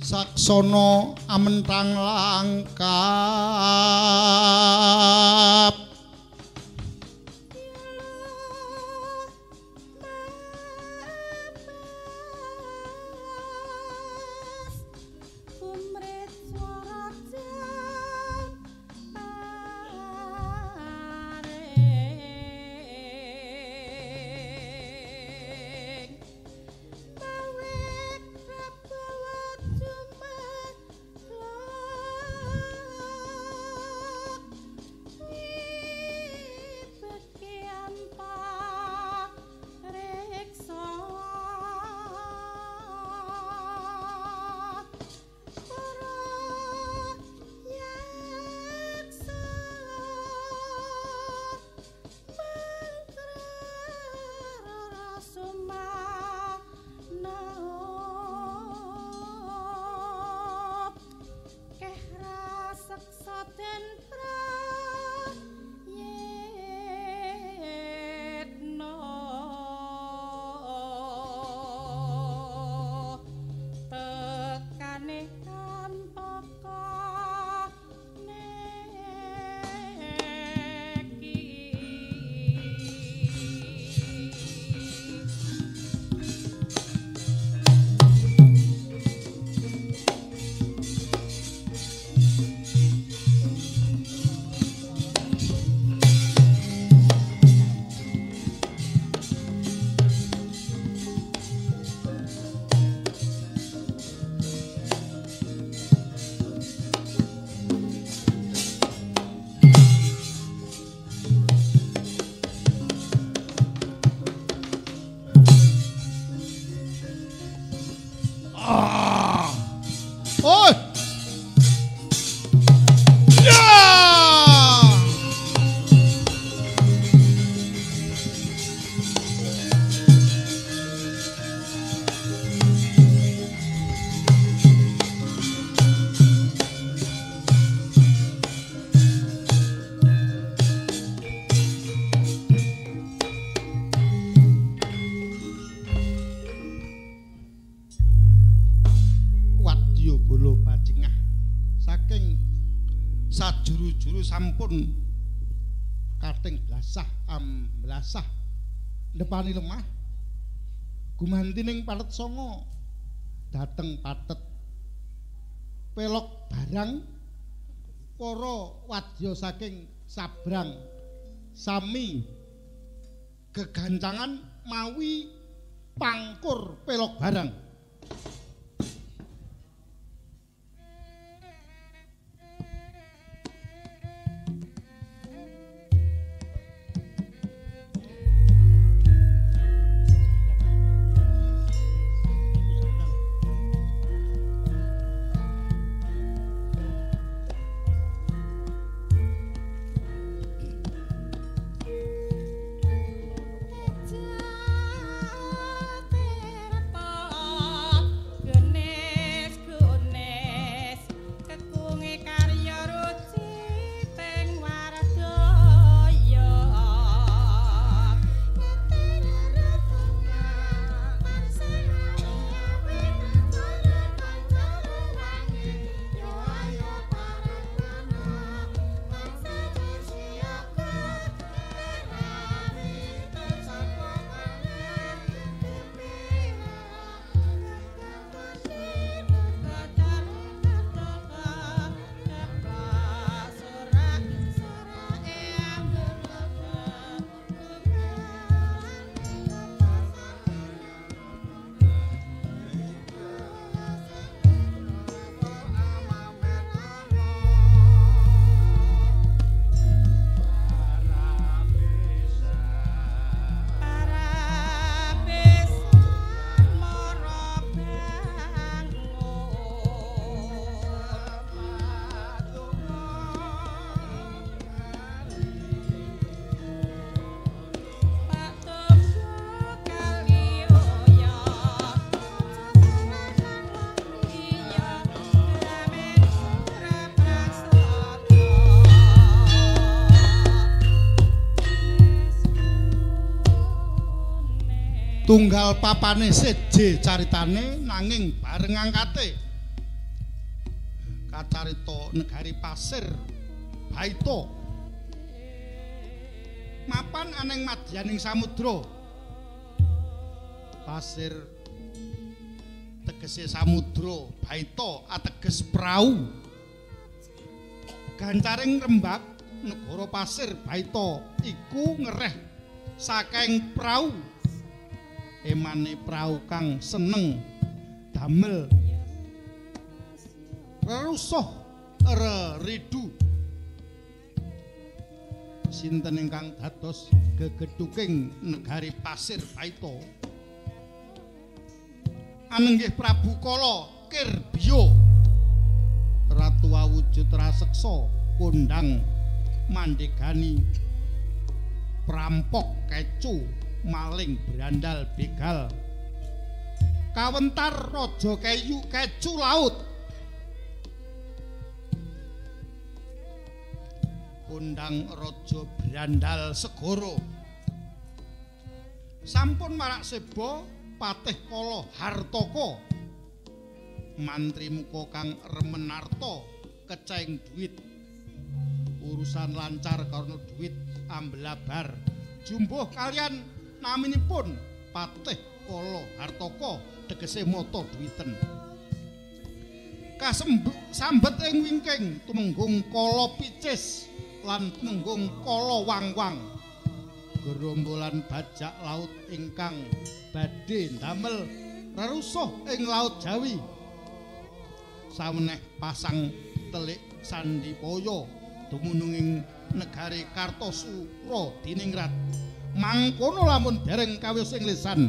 saksana amentang langkap sajuru-juru sampun kating blasah amblasah depani lemah gumanti ning patet songo dateng patet pelok barang para wadya saking sabrang sami gegancangan mawi pangkur pelok barang. Tunggal papane seje caritane nanging bareng angkate kacarita negari pasir Baita mapan aneng madyaning samudra. Pasir tegese samudra, Baita ateges prau. Gancaring rembag negara pasir Baita iku ngereh saking prau. Emane prau kang seneng damel rerusuh reridu. Sinten ingkang dados gegedhuking negari pasir Baita? Anenggih Prabu Kala Kirbiya, ratu awujud raseksa kondhang mandegani perampok kecu maling brandal begal kawentar raja kecu laut. Kondhang raja brandal segara sampun marak seba Patih Kala Hartaka mantri muka kang remenarta keceng duit urusan lancar karena duit ambelabar jumbuh kalian naminipun Patih Kala Hartaka tegese mata duwiten kasambet ing wingking tumenggung kala picis lan tumenggung kala wangwang gerombolan bajak laut ingkang badhe ndamel rerusuh ing laut Jawi saweneh pasang telik Sandipaya dumunung ing negari Kartosura Diningrat mangkono lamun dereng kawis ing lisan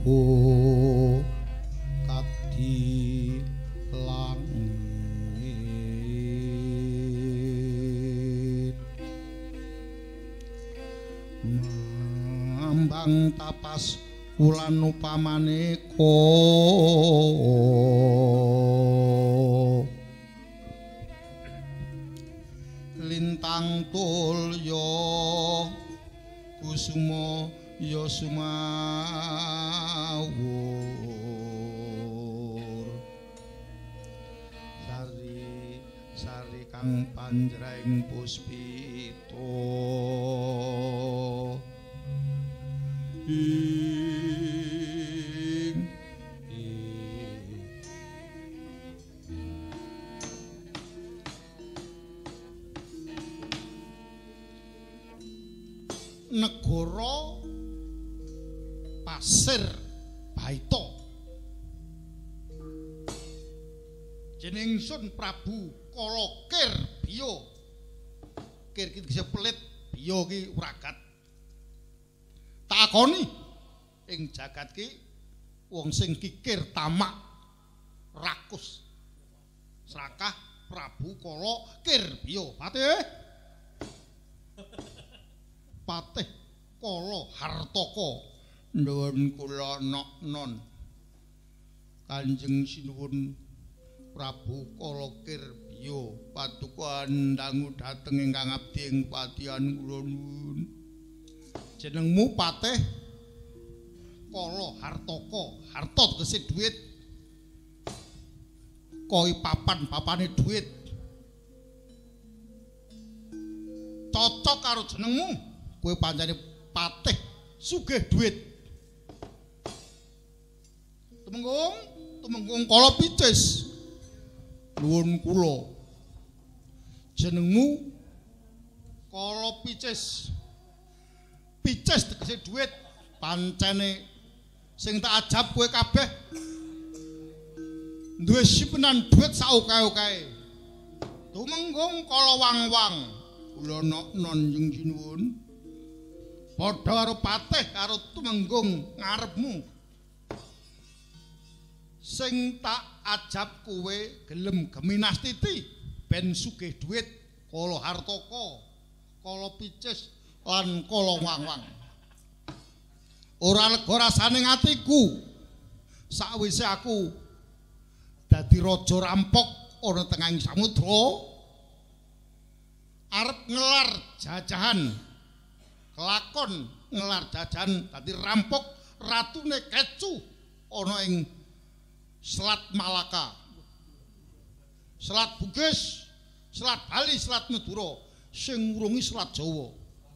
uga kadi langit mambang tapas wulan upamane lintang tulya kusuma ya sumawur sari sari kang panjraing puspita negara pasir Baita jeneng Sun Prabu Kalakir Biya kir iki dise pelit biya ki uragat takoni ing jagat ki wong sing kikir tamak rakus Srakah Prabu Kalakir Biya Patih Kala Hartaka nuwun kula non Kanjeng Sinuwun Prabu Kalakir Biya paduka ndangu dhateng ingkang abdi ing patihan kula nuwun jenengmu Patih Kala Hartaka harta tegese dhuwit koi papane dhuwit cocok karo jenengmu kowe pancene patih sugih dhuwit tumenggung kala picis nuwun kula jenengmu kala picis tegese dhuwit pancene sing tak ajab kowe kabeh duwe simpenan dhuwit saokae-okae tumenggung kala wang-wang kula non njeng sinuwun padha karo patih karo tumenggung ngarepmu sing tak ajab kowe gelem geminas titi ben sugih dhuwit kala hartaka kala picis lan kala wang-wang ora lega rasane atiku sakwise aku dadi raja rampok ana tengahing samudra arep ngelar jajahan kelakon ngelar jajan dadi rampok ratune kecu ana ing Selat Malaka Selat Bugis Selat Bali Selat Madura sing ngurungi Selat Jawa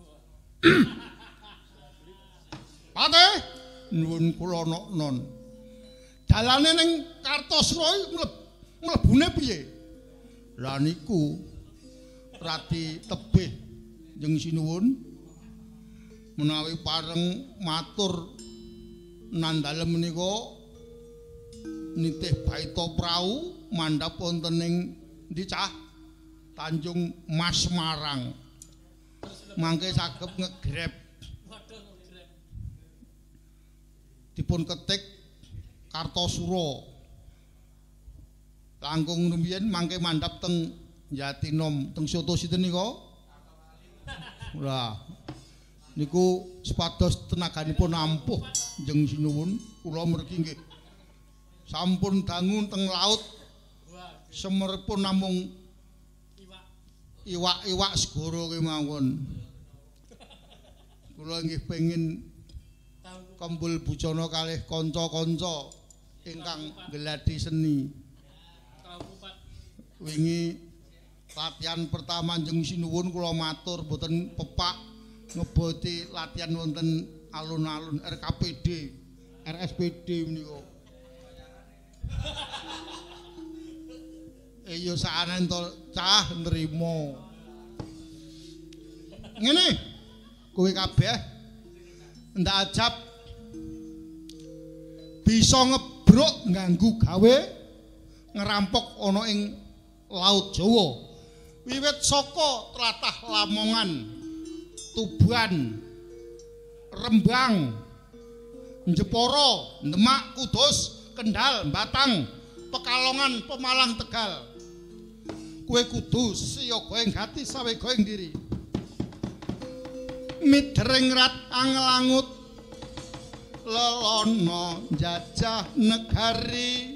Patih nuwun kula non dalane ning Kartosura mlebune piye lha niku radi tebih njeng sinuwun menawi pareng matur nandhalem menika nitih Baita Prau mandhap wonten ing ndi cah Tanjung Mas Marang mangke saged ngegrep dipun ketik Kartosura langkung rumiyin mangke mandhap teng Jatinom teng soto sinten nika lah niku sepados tenaganipun ampuh njeng sinuwun kula mergi nggih sampun dangu teng laut semeripun namung iwak-iwak segara kemawon kula nggih pengin kembul bujana kalih kanca-kanca ingkang ngeladi seni wingi latihan pertama njeng sinuwun kula matur boten pepak ngeboti latihan wonten alun-alun RKPD RSPD menika ya sakane to cah nrimo ngene kowe kabeh ndak ajab bisa ngebruk nganggo gawe ngerampok ana ing Laut Jawa wiwit saka tlatah Lamongan Tuban Rembang Jepara, Demak, Kudus, Kendal, Batang, Pekalongan, Pemalang, Tegal. Kowe kudu siyaga ing ati sawega ing diri. Midering rat anglangut lelono jajah negari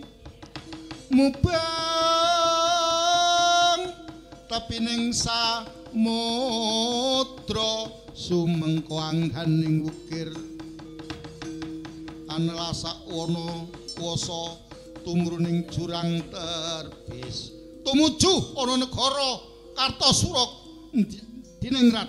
mubang tapi ning samudra sumengko angganing wukir anelasa ana kuwasa tumruning jurang terbis tumuju ana negara Kartosura Diningrat.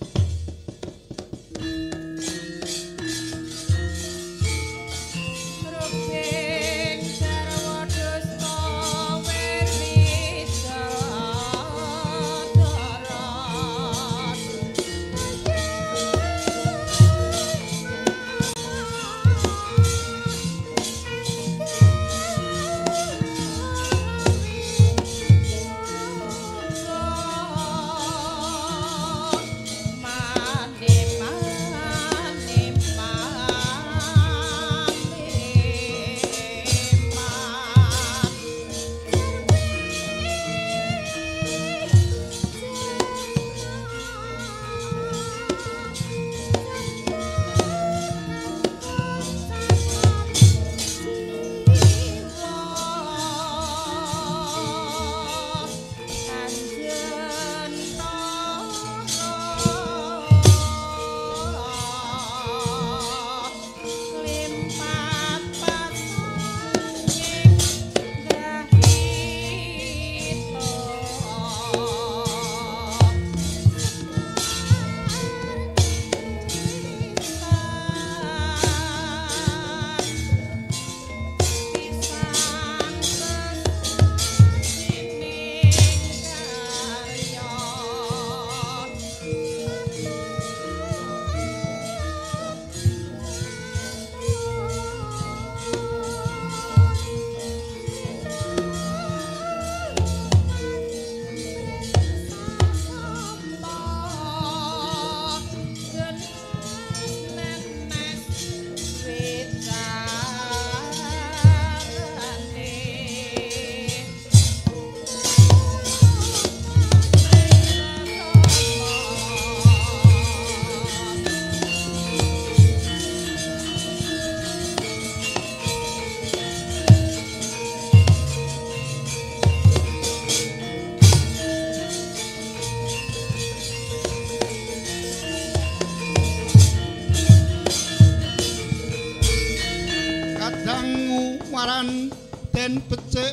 Den becik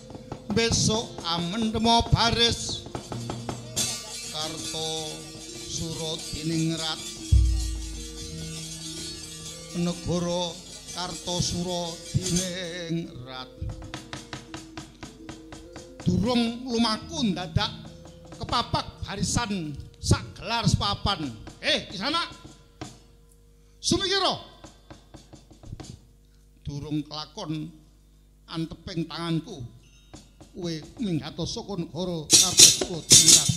besok amendemo baris Kartosura Diningrat negara Kartosura Diningrat durung lumaku dadak kepapak barisan sak gelar sepapan di sana sumikira durung kelakon anteping tanganku kowe minggatos saka negara Kartosura Diningrat.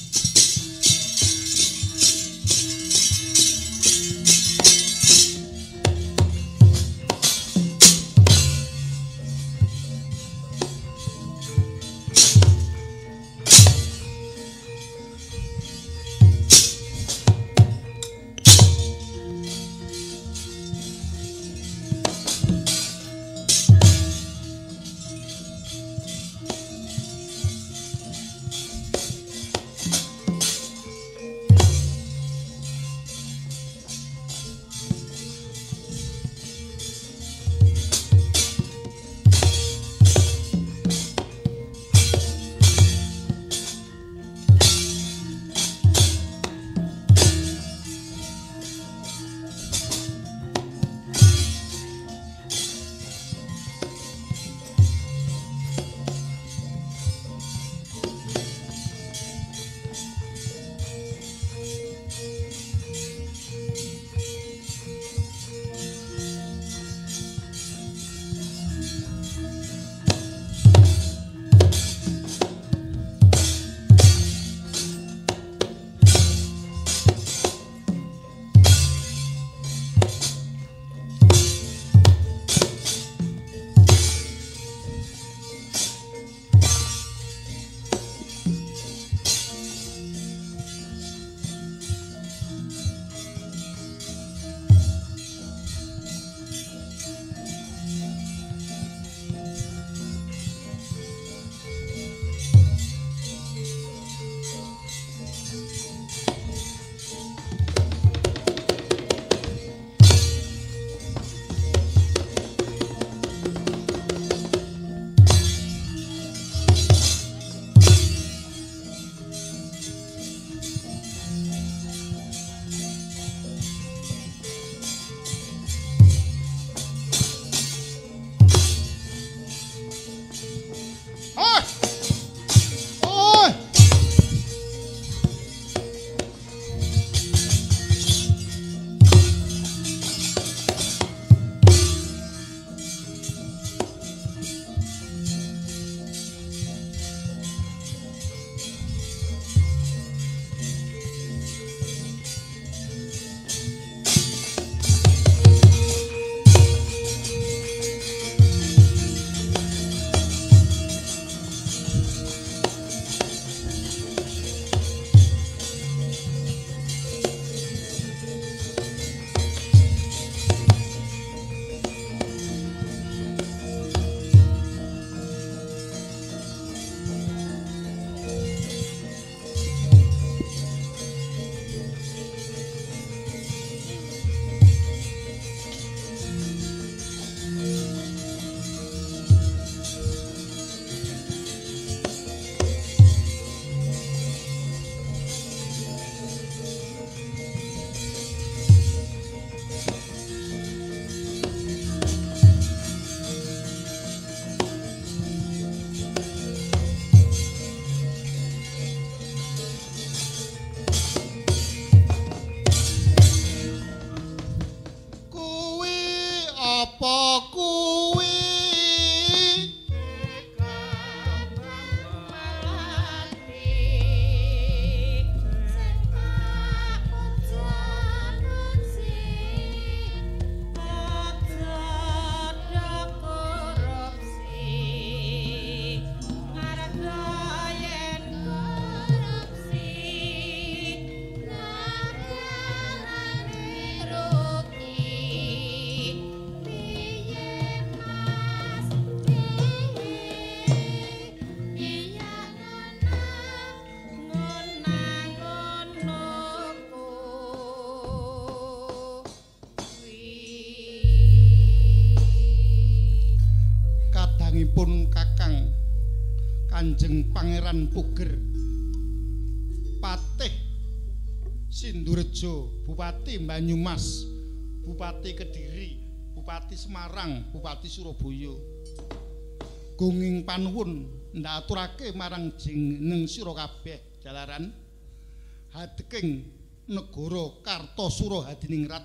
Lajengipun Kakang Kanjeng Pangeran Puger Patih Sindurejo, Bupati Banyumas, Bupati Kediri, Bupati Semarang, Bupati Surabaya. Gunging panuwun ndaturake marang jeneng sira kabeh jalaran hadeking negara Kartosura Hadiningrat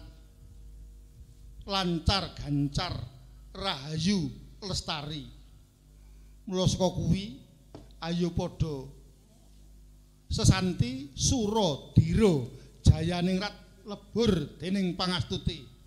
lancar gancar rahayu lestari. Mula saka kuwi ayo padha sesanti sura dira jayaningrat lebur dening pangastuti.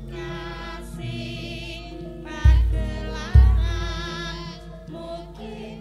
Mugi